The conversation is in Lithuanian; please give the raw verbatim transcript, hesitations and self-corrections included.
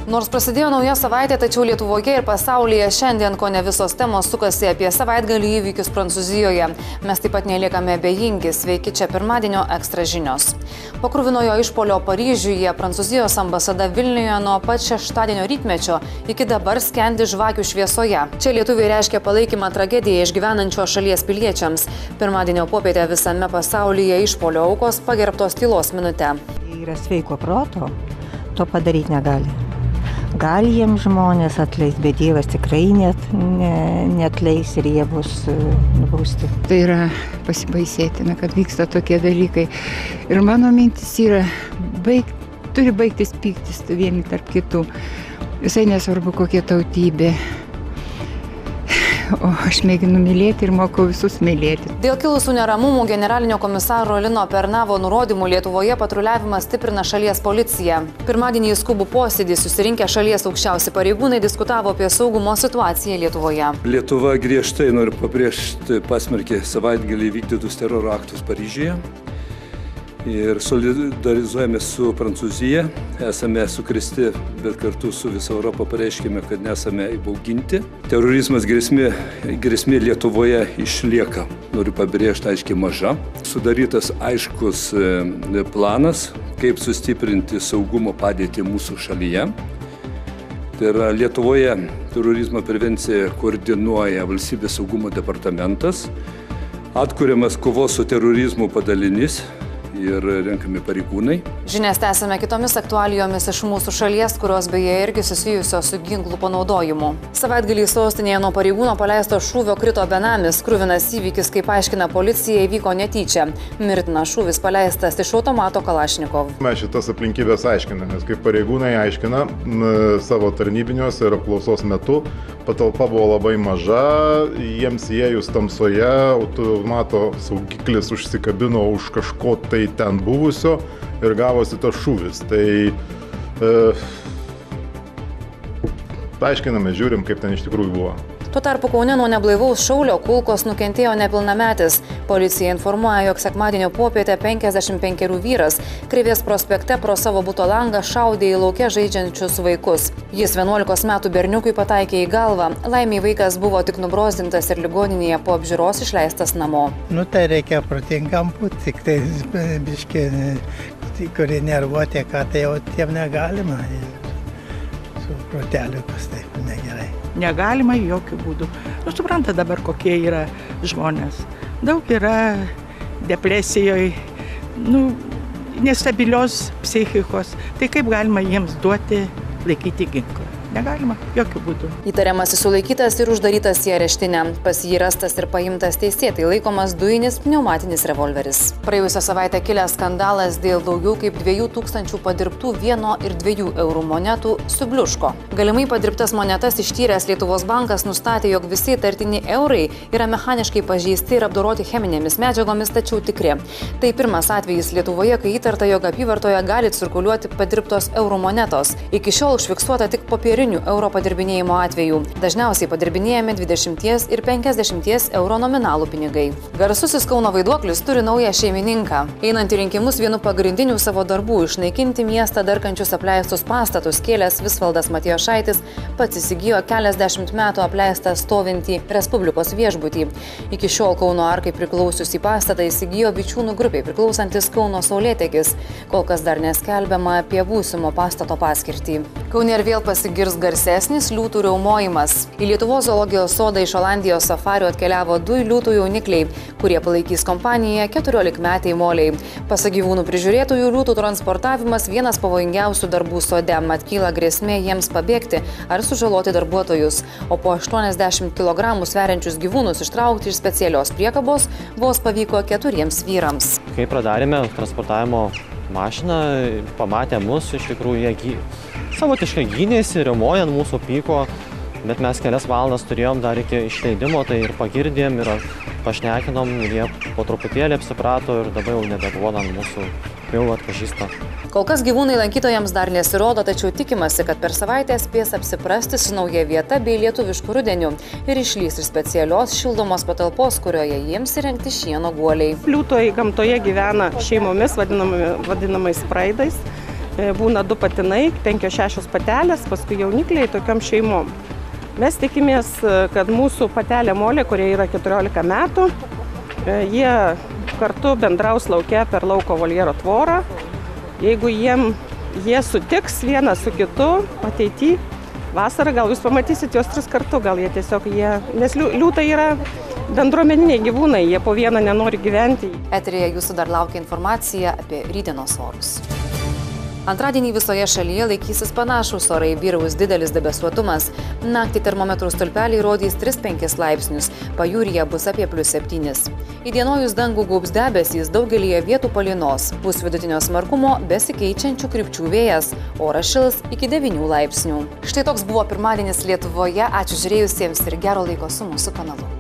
Nors prasidėjo nauja savaitė, tačiau Lietuvoje ir pasaulyje šiandien ko ne visos temos sukasi apie savaitgalį įvykius Prancūzijoje. Mes taip pat neliekame abejingi. Sveiki, čia pirmadienio ekstra žinios. Po kruvinojo išpolio Paryžiuje Prancūzijos ambasada Vilniuje nuo pat šeštadienio rytmečio iki dabar skendi žvakių šviesoje. Čia lietuviai reiškia palaikymą tragediją išgyvenančio šalies piliečiams. Pirmadienio popietę visame pasaulyje išpolio aukos pagerbtos tylos minute. Yra sveiko proto, to padaryti negali. Gali jiems žmonės atleis, bet Dievas tikrai net, ne, netleis ir jie bus nubausti. Tai yra pasibaisėtina, kad vyksta tokie dalykai. Ir mano mintis yra, baig, turi baigtis pyktis vieni tarp kitų. Visai nesvarbu, kokia tautybė. O aš mėginu mylėti ir mokau visus mylėti. Dėl kilusių neramumų generalinio komisaro Lino Pernavo nurodymų Lietuvoje patruliavimą stiprina šalies policija. Pirmadienį į skubų posėdį susirinkę šalies aukščiausi pareigūnai diskutavo apie saugumo situaciją Lietuvoje. Lietuva griežtai, noriu pabrėžti, pasmerkė savaitgalį vykdytus teroro aktus Paryžiuje. Ir solidarizuojame su Prancūzija, esame sukrėsti, bet kartu su visa Europa pareiškėme, kad nesame įbauginti. Terorizmas grėsmė, grėsmė Lietuvoje išlieka, noriu pabrėžti, aiškiai maža. Sudarytas aiškus planas, kaip sustiprinti saugumo padėtį mūsų šalyje. Tai yra Lietuvoje terorizmo prevenciją koordinuoja Valstybės saugumo departamentas, atkuriamas kovos su terorizmu padalinys ir renkami pareigūnai. Žinias tęsime kitomis aktualijomis iš mūsų šalies, kurios beje irgi susijusios su ginklų panaudojimu. Savaitgalį sostinėje nuo pareigūno paleisto šūvio krito benamis. Kruvinas įvykis, kaip aiškina policija, įvyko netyčia. Mirtinas šūvis paleistas iš automato Kalašnikov. Mes šitas aplinkybės aiškinamės, kaip pareigūnai aiškina savo tarnybinios ir apklausos metu. Patalpa buvo labai maža, jiems įėjus tamsoje, automato saugiklis užsikabino už kažko tai ten buvusio ir gavosi tas šūvis. Tai e, paaiškiname, žiūrim, kaip ten iš tikrųjų buvo. Tuo tarpu Kaune nuo neblaivaus šaulio kulkos nukentėjo nepilnametis. Policija informuoja, jog sekmadienio popietę penkiasdešimt penkerių vyras Krivės prospekte pro savo buto langą šaudė į lauke žaidžiančius vaikus. Jis vienuolikos metų berniukui pataikė į galvą. Laimiai vaikas buvo tik nubrozdintas ir ligoninėje po apžiūros išleistas namo. Nu tai reikia protingam būti, tik tai biški, kurie nervuotė, ką tai jau tiem negalima. Su proteliu kas taip negerai. Negalima jokių būdų. Nu, supranta dabar, kokie yra žmonės. Daug yra depresijoje, nu, nestabilios psichikos. Tai kaip galima jiems duoti laikyti ginklą? Negalima, jokių būdų. Įtariamasis sulaikytas ir uždarytas į areštinę. Pas jį rastas ir paimtas teisėtai laikomas dujinis pneumatinis revolveris. Praėjusią savaitę kilęs skandalas dėl daugiau kaip dviejų tūkstančių padirbtų vieno ir dviejų eurų monetų subliuško. Galimai padirbtas monetas ištyręs Lietuvos bankas nustatė, jog visi įtartini eurai yra mechaniškai pažeisti ir apdoroti cheminėmis medžiagomis, tačiau tikri. Tai pirmas atvejis Lietuvoje, kai įtarta, jog apyvartoje gali cirkuliuoti padirbtos eurų monetos. Iki šiol užfiksuota tik popierinių euro padirbinėjimo atvejų. Dažniausiai padirbinėjami dvidešimties ir penkiasdešimties euro nominalų pinigai. Garsusis Kauno vaiduoklis turi naują šeimininką. Einant į rinkimus vienu pagrindinių savo darbų išnaikinti miestą darkančius apleistus pastatus kėlęs Visvaldas Matijošaitis pats įsigijo keliasdešimt metų apleistą stovintį Respublikos viešbutį. Iki šiol Kauno arkai priklausiusį pastatą įsigijo Vičiūnų grupiai priklausantis Kauno Saulėtekis. Kol kas dar neskelbiama apie būsimo pastato paskirtį. Kaune ir vėl pasigirs garsesnis liūtų riaumojimas. Į Lietuvos zoologijos sodą iš Olandijos safarių atkeliavo du liūtų jaunikliai, kurie palaikys kompaniją keturiolikmetei moliai. Pasak gyvūnų prižiūrėtojų, liūtų transportavimas vienas pavojingiausių darbų sode, mat kyla grėsmė jiems pabėgti ar sužaloti darbuotojus. O po aštuoniasdešimt kilogramų sveriančius gyvūnus ištraukti iš specialios priekabos vos pavyko keturiems vyrams. Kai pradarėme transportavimo mašiną, pamatė mus, iš tikrųjų jie savotiškai gynėsi, riaumoja ant mūsų pyko, bet mes kelias valandas turėjom dar iki išleidimo, tai ir pagirdėm, ir pašnekinom, ir jie po truputėlį apsiprato ir dabar jau nebeduoda mūsų, jau atpažįsta. Kol kas gyvūnai lankytojams dar nesirodo, tačiau tikimasi, kad per savaitę spės apsiprasti su nauja vieta bei lietuvišku rudeniu ir išlys iš specialios šildomos patalpos, kurioje jiems įrengti šieno guoliai. Liūtai gamtoje gyvena šeimomis, vadinamais praidais. būna du patinai, penkios šešios patelės, paskui jaunikliai tokiom šeimom. Mes tikimės, kad mūsų patelė Molė, kurie yra keturiolika metų, jie kartu bendraus lauke per lauko voljero tvorą. Jeigu jiem, jie sutiks vienas su kitu ateityje, vasarą gal jūs pamatysit juos tris kartu, gal jie tiesiog jie, nes liūtai yra bendruomeniniai gyvūnai, jie po vieną nenori gyventi. Eteryje jūsų dar laukia informacija apie rytdienos orus. Antradienį visoje šalyje laikysis panašūs orai, vyraus didelis debesuotumas. Naktį termometrų stulpeliai rodys tris penkis laipsnius, pajūryje bus apie plius septynis. Įdienojus dangų gaubs debesys, daugelyje vietų palynos, bus vidutinio smarkumo besikeičiančių krypčių vėjas, oras šils iki devynių laipsnių. Štai toks buvo pirmadienis Lietuvoje, ačiū žiūrėjusiems ir gero laiko su mūsų kanalu.